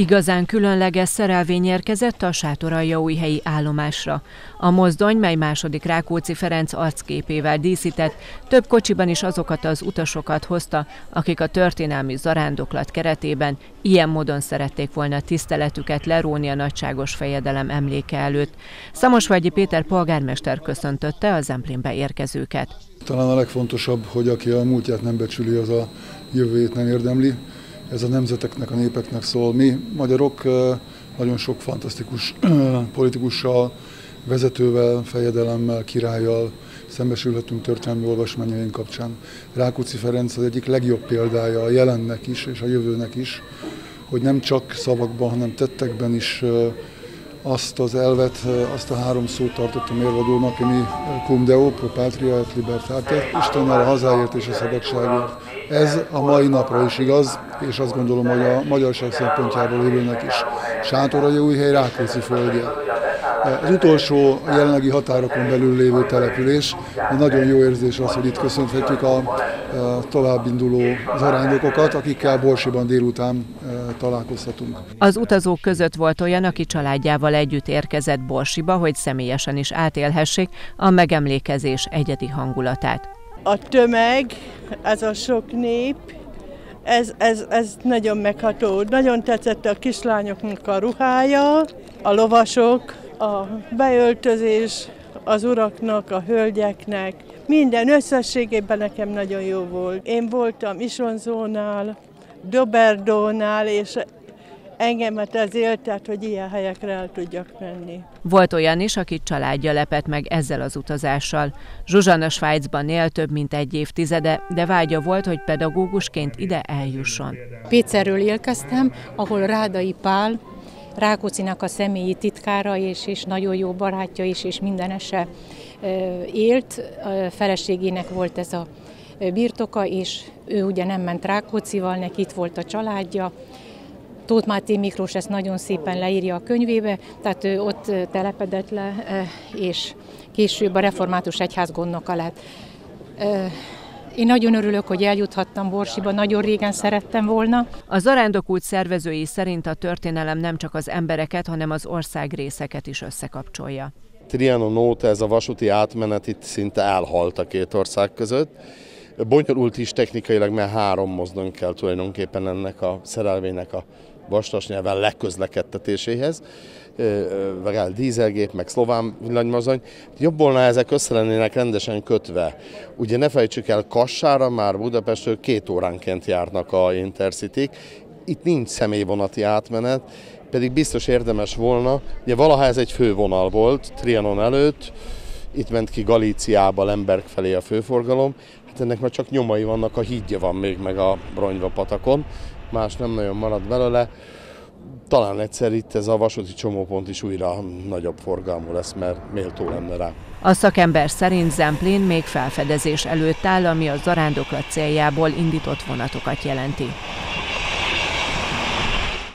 Igazán különleges szerelvény érkezett a sátoraljaújhelyi állomásra. A mozdony, mely második Rákóczi Ferenc arcképével díszített, több kocsiban is azokat az utasokat hozta, akik a történelmi zarándoklat keretében ilyen módon szerették volna tiszteletüket leróni a nagyságos fejedelem emléke előtt. Szamosvölgyi Péter polgármester köszöntötte a Zemplénbe érkezőket. Talán a legfontosabb, hogy aki a múltját nem becsüli, az a jövőjét nem érdemli. Ez a nemzeteknek, a népeknek szól. Mi magyarok nagyon sok fantasztikus politikussal, vezetővel, fejedelemmel, királlyal szembesülhetünk történelmi olvasmányaink kapcsán. Rákóczi Ferenc az egyik legjobb példája a jelennek is és a jövőnek is, hogy nem csak szavakban, hanem tettekben is azt az elvet, azt a három szót tartottam mérvadónak, ami cum Deo, pro patria et libertate, Istennel a hazáért és a szabadságért. Ez a mai napra is igaz, és azt gondolom, hogy a magyarság szempontjából élőnek is. Sátoraljaújhely Rákóczi földje. Az utolsó jelenlegi határokon belül lévő település. Nagyon jó érzés az, hogy itt köszönhetjük a továbbinduló zarándokokat, akikkel Borsiban délután találkozhatunk. Az utazók között volt olyan, aki családjával együtt érkezett Borsiba, hogy személyesen is átélhessék a megemlékezés egyedi hangulatát. A tömeg, ez a sok nép, ez nagyon megható. Nagyon tetszett a kislányoknak a ruhája, a lovasok, a beöltözés az uraknak, a hölgyeknek. Minden összességében nekem nagyon jó volt. Én voltam Isonzónál, Doberdónál, és engemet ez éltet, hogy ilyen helyekre el tudjak menni. Volt olyan is, akit családja lepett meg ezzel az utazással. Zsuzsanna Svájcban él több mint egy évtizede, de vágya volt, hogy pedagógusként ide eljusson. Pécserről érkeztem, ahol Rádai Pál, Rákóczinak a személyi titkára és nagyon jó barátja is, és mindenese élt. A feleségének volt ez a birtoka, és ő ugye nem ment Rákóczival, neki itt volt a családja. Tóth Máté Miklós ezt nagyon szépen leírja a könyvébe, tehát ő ott telepedett le, és később a református egyház gondnoka lett. Én nagyon örülök, hogy eljuthattam Borsiba, nagyon régen szerettem volna. A zarándokút szervezői szerint a történelem nem csak az embereket, hanem az országrészeket is összekapcsolja. Trianon óta ez a vasúti átmenet itt szinte elhalt a két ország között. Bonyolult is technikailag, mert 3 mozdony kell tulajdonképpen ennek a szerelvénynek a vastas nyelven leközlekedtetéséhez. Dízelgép, meg szlován villanymozdony. Jobb volna, ezek össze lennének rendesen kötve. Ugye ne felejtsük el, Kassára már Budapestről 2 óránként járnak a Intercityk. Itt nincs személyvonati átmenet, pedig biztos érdemes volna. Ugye valaha ez egy fővonal volt, Trianon előtt, itt ment ki Galíciába, Lemberg felé a főforgalom. Hát ennek már csak nyomai vannak, a hídja van még meg a Bronyva patakon, más nem nagyon marad belőle. Talán egyszer itt ez a vasúti csomópont is újra nagyobb forgalmú lesz, mert méltó lenne rá. A szakember szerint Zemplén még felfedezés előtt áll, ami a zarándoklat céljából indított vonatokat jelenti.